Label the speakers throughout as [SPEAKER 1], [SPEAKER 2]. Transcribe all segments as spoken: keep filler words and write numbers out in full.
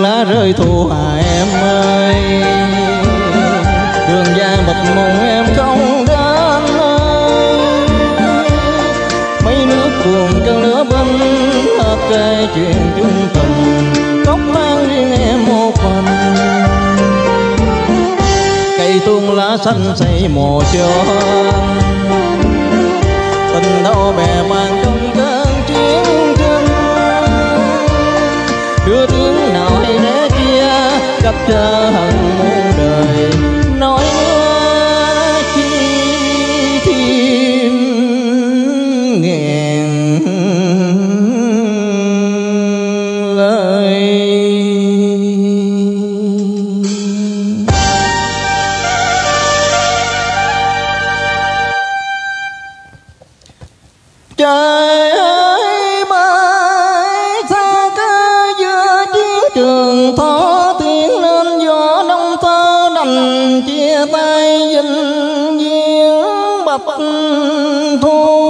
[SPEAKER 1] Đường lá rơi thu hà em ơi, đường dài mập mùng em không đến nơi. Mấy nước buồn chân lửa bên hết kể chuyện chung tình, khóc than riêng em một mình. Cây tuôn lá xanh xây mồ cho tình đâu bè bạn trong cơn chiến tranh. Đưa tiếng nào hay né kia gặp chờ hận muôn đời, nói nữa chi thêm ngàn lời. Trời ơi mai xa cơ giữa chiến trường thó tiếng lên gió đông tơ đành chia tay vinh viễn bạch thu.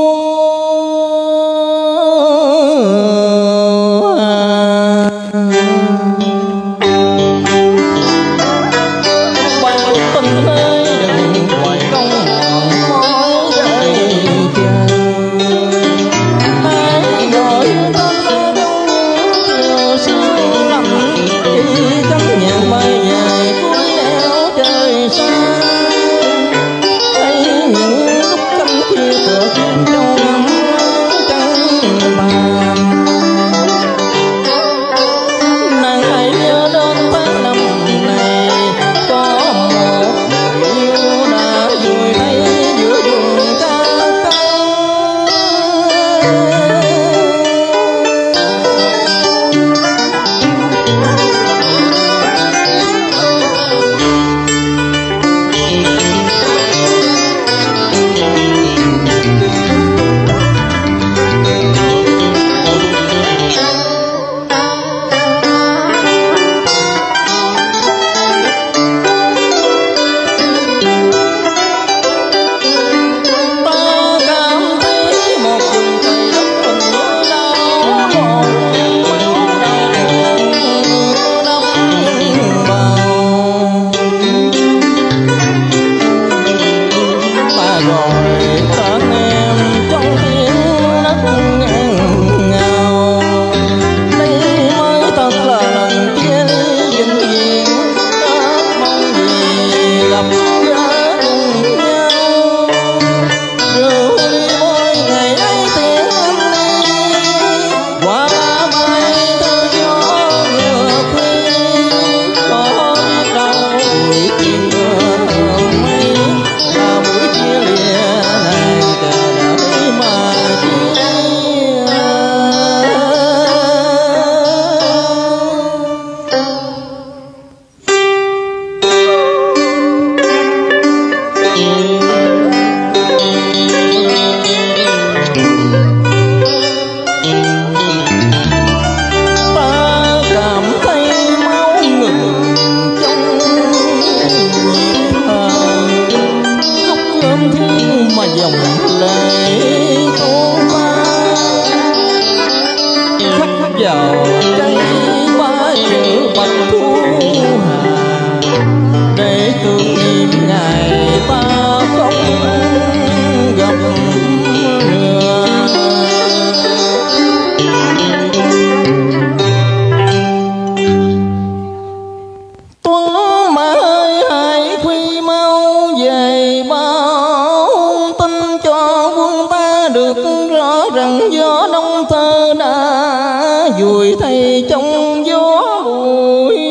[SPEAKER 2] Gió nông thơ đã vùi thay trong gió bụi.